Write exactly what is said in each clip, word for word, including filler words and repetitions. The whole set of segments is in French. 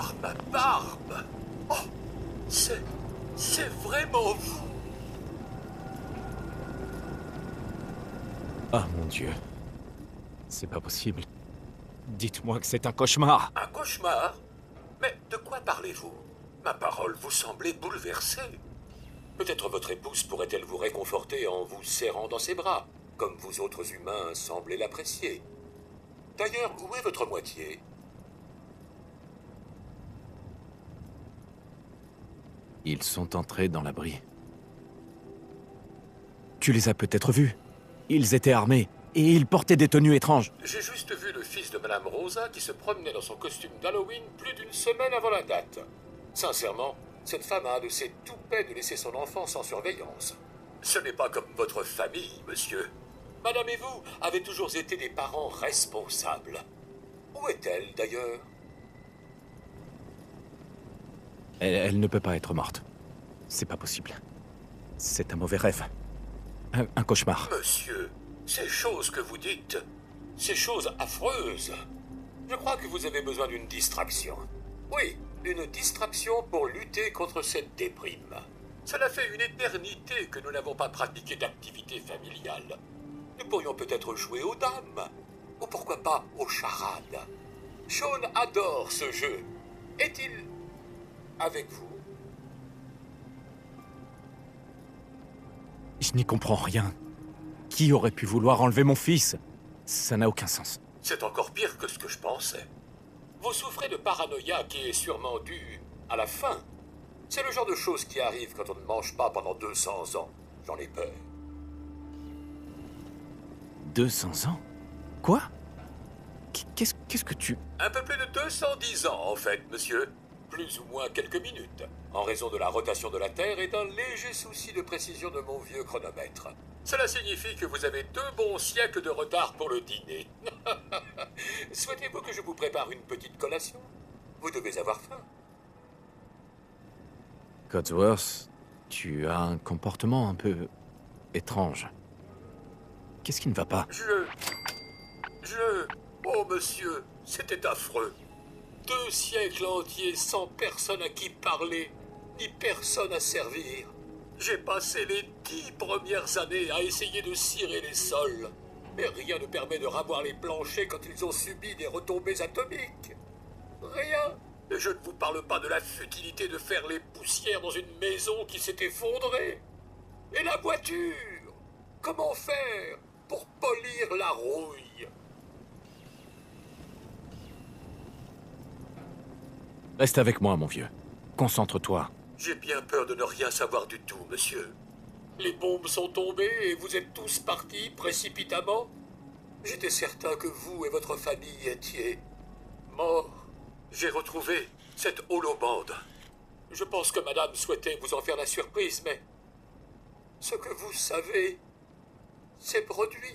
voir ma barbe. Oh, c'est... c'est vraiment vous. Ah mon Dieu. C'est pas possible. Dites-moi que c'est un cauchemar. Un cauchemar? Mais de quoi parlez-vous? Ma parole, vous semblez bouleversé. Peut-être votre épouse pourrait-elle vous réconforter en vous serrant dans ses bras, comme vous autres humains semblez l'apprécier. D'ailleurs, où est votre moitié? Ils sont entrés dans l'abri. Tu les as peut-être vus. Ils étaient armés, et ils portaient des tenues étranges. J'ai juste vu le fils de Madame Rosa qui se promenait dans son costume d'Halloween plus d'une semaine avant la date. Sincèrement, cette femme a un de ces toupets de laisser son enfant sans surveillance. Ce n'est pas comme votre famille, monsieur. Madame et vous avez toujours été des parents responsables. Où est-elle, d'ailleurs? Elle, elle ne peut pas être morte. C'est pas possible. C'est un mauvais rêve. Un, un cauchemar. Monsieur, ces choses que vous dites, ces choses affreuses, je crois que vous avez besoin d'une distraction. Oui, une distraction pour lutter contre cette déprime. Cela fait une éternité que nous n'avons pas pratiqué d'activité familiale. Nous pourrions peut-être jouer aux dames, ou pourquoi pas aux charades. Sean adore ce jeu. Est-il avec vous? Je n'y comprends rien. Qui aurait pu vouloir enlever mon fils? Ça n'a aucun sens. C'est encore pire que ce que je pensais. Vous souffrez de paranoïa qui est sûrement due à la faim. C'est le genre de choses qui arrive quand on ne mange pas pendant deux cents ans. J'en ai peur. deux cents ans? Quoi? Qu'est-ce qu'est-ce que tu... Un peu plus de deux cent dix ans, en fait, monsieur. Plus ou moins quelques minutes, en raison de la rotation de la Terre et d'un léger souci de précision de mon vieux chronomètre. Cela signifie que vous avez deux bons siècles de retard pour le dîner. Souhaitez-vous que je vous prépare une petite collation? Vous devez avoir faim. Codsworth, tu as un comportement un peu... étrange. Qu'est-ce qui ne va pas? Je... Je... Oh, monsieur, c'était affreux. Deux siècles entiers sans personne à qui parler, ni personne à servir. J'ai passé les dix premières années à essayer de cirer les sols. Mais rien ne permet de ravoir les planchers quand ils ont subi des retombées atomiques. Rien. Et je ne vous parle pas de la futilité de faire les poussières dans une maison qui s'est effondrée. Et la voiture? Comment faire pour polir la rouille? Reste avec moi, mon vieux. Concentre-toi. J'ai bien peur de ne rien savoir du tout, monsieur. Les bombes sont tombées et vous êtes tous partis précipitamment. J'étais certain que vous et votre famille étiez morts. J'ai retrouvé cette holobande. Je pense que madame souhaitait vous en faire la surprise, mais... ce que vous savez s'est produit.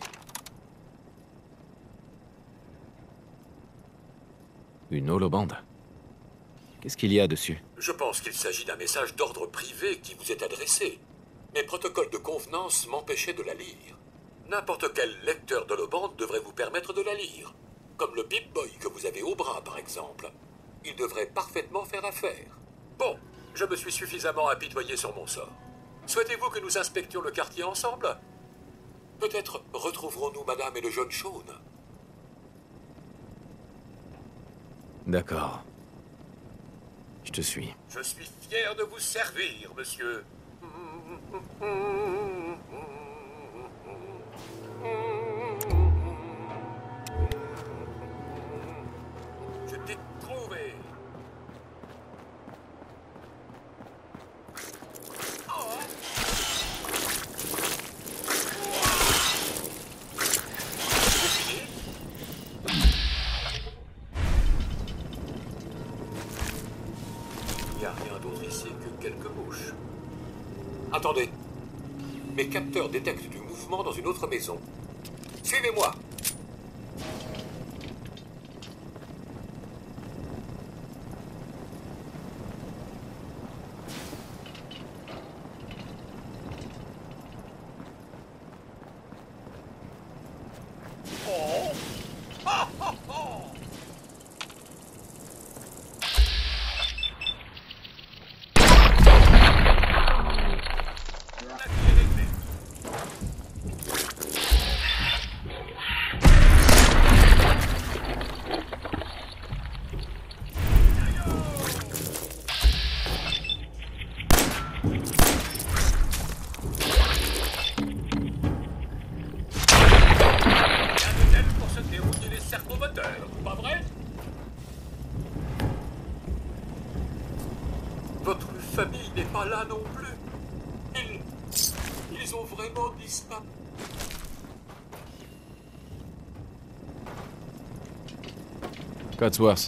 Une holobande. Qu'est-ce qu'il y a dessus? Je pense qu'il s'agit d'un message d'ordre privé qui vous est adressé. Mes protocoles de convenance m'empêchaient de la lire. N'importe quel lecteur d'holobande devrait vous permettre de la lire. Comme le Pip-Boy que vous avez au bras, par exemple. Il devrait parfaitement faire l'affaire. Bon, je me suis suffisamment apitoyé sur mon sort. Souhaitez-vous que nous inspections le quartier ensemble? Peut-être retrouverons-nous madame et le jeune Sean. D'accord. Je te suis. Je suis fier de vous servir, monsieur. Je t'ai trouvé. Oh. C'est fini? Il n'y a rien d'autre ici que quelques mouches. Attendez. Mes capteurs détectent du mouvement dans une autre maison. Suivez-moi. Oh. Ah, ah, ah. Votre famille n'est pas là non plus. Ils... Ils ont vraiment disparu. Codsworth.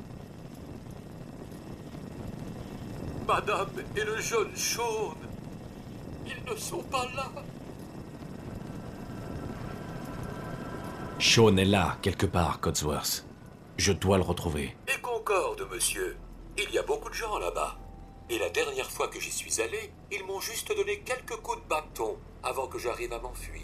Madame et le jeune Sean. Ils ne sont pas là. Sean est là, quelque part, Codsworth. Je dois le retrouver. Et Concorde, monsieur. Il y a beaucoup de gens là-bas. Et la dernière fois que j'y suis allé, ils m'ont juste donné quelques coups de bâton avant que j'arrive à m'enfuir.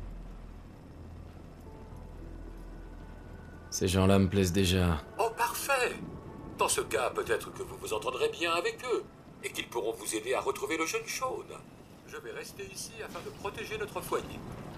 Ces gens-là me plaisent déjà. Oh, parfait! Dans ce cas, peut-être que vous vous entendrez bien avec eux, et qu'ils pourront vous aider à retrouver le jeune Sean. Je vais rester ici afin de protéger notre foyer.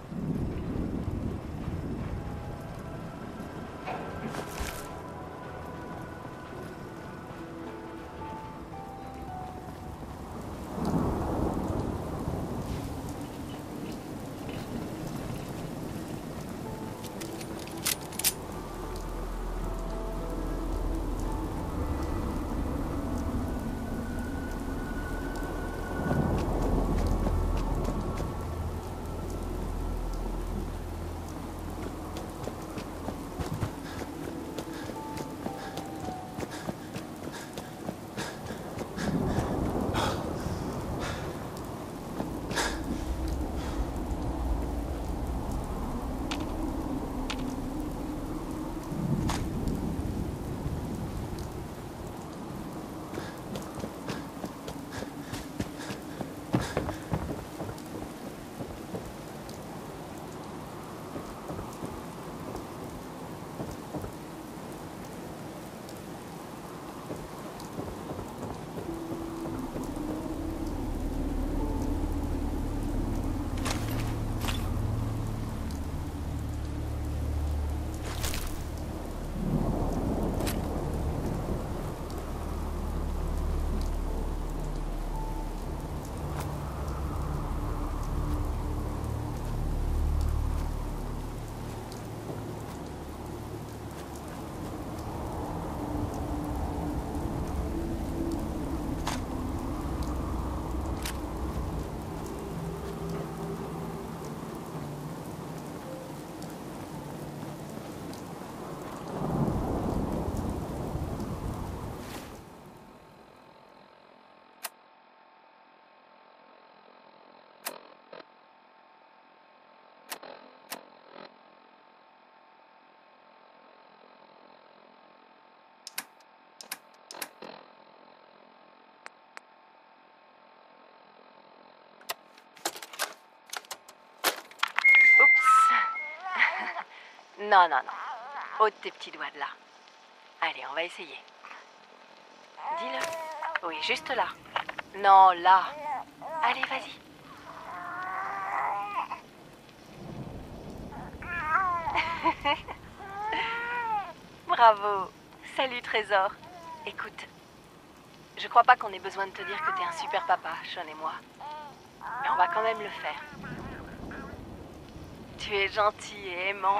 Non, non, non. Ôte tes petits doigts de là. Allez, on va essayer. Dis-le. Oui, juste là. Non, là. Allez, vas-y. Bravo. Salut, Trésor. Écoute, je crois pas qu'on ait besoin de te dire que t'es un super papa, Sean et moi. Mais on va quand même le faire. Tu es gentil et aimant.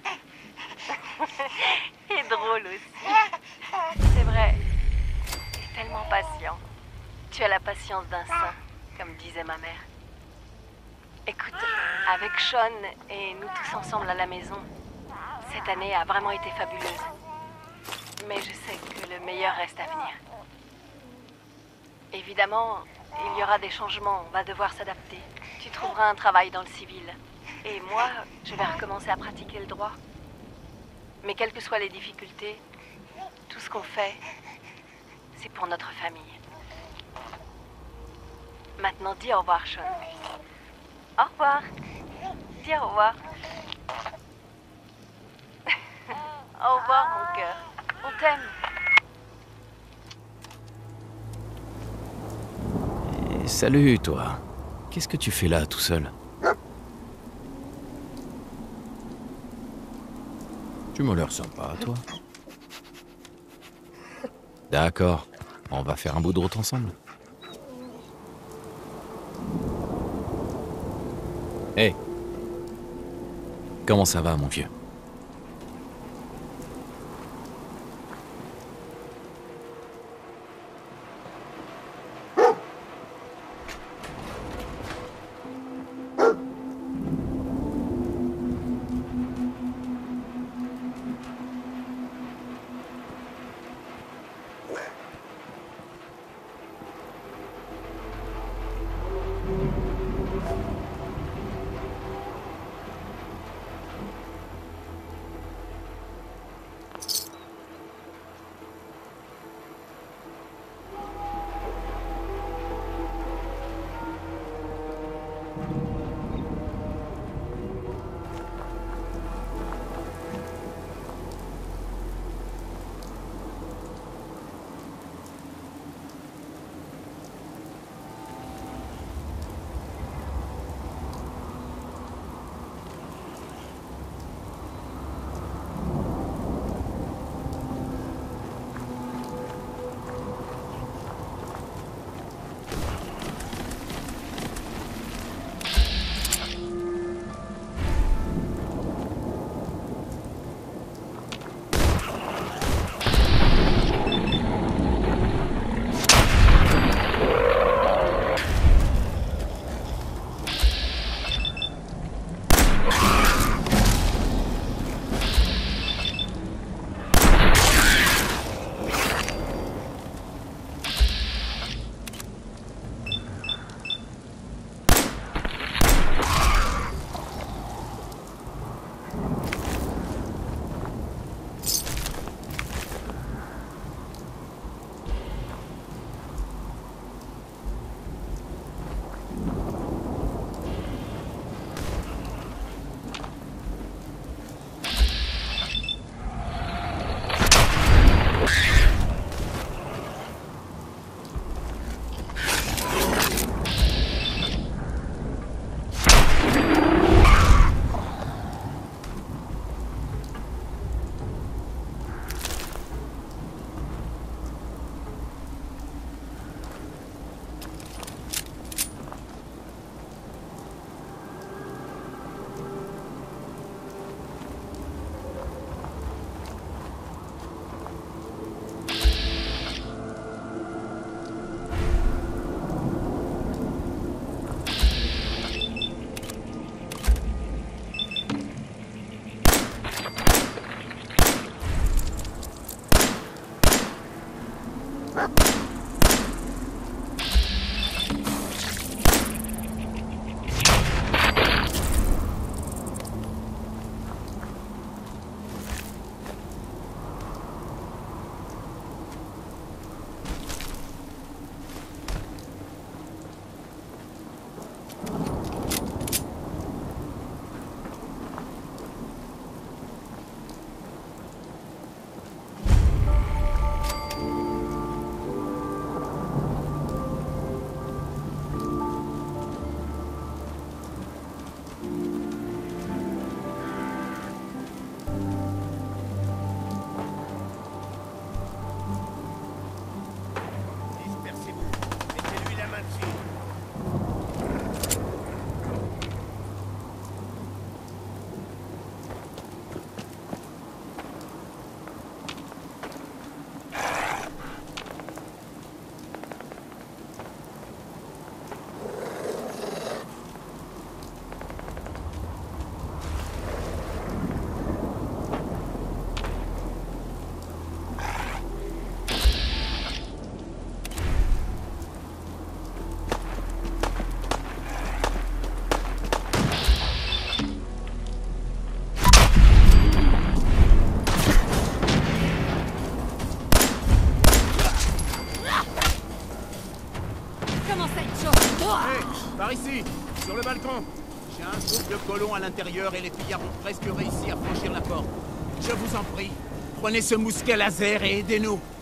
Et drôle aussi. C'est vrai. Et tellement patient. Tu as la patience d'un saint, comme disait ma mère. Écoute, avec Sean et nous tous ensemble à la maison, cette année a vraiment été fabuleuse. Mais je sais que le meilleur reste à venir. Évidemment, il y aura des changements, on va devoir s'adapter. Tu trouveras un travail dans le civil. Et moi, je vais recommencer à pratiquer le droit. Mais quelles que soient les difficultés, tout ce qu'on fait, c'est pour notre famille. Maintenant, dis au revoir, Sean. Au revoir. Dis au revoir. Au revoir, mon cœur. On t'aime. Et salut, toi. Qu'est-ce que tu fais là, tout seul? Tu m'as l'air sympa, toi. D'accord. On va faire un bout de route ensemble. Hé. Hey. Comment ça va, mon vieux? ici, sur le balcon. J'ai un groupe de colons à l'intérieur et les pillards ont presque réussi à franchir la porte. Je vous en prie, prenez ce mousquet laser et aidez-nous.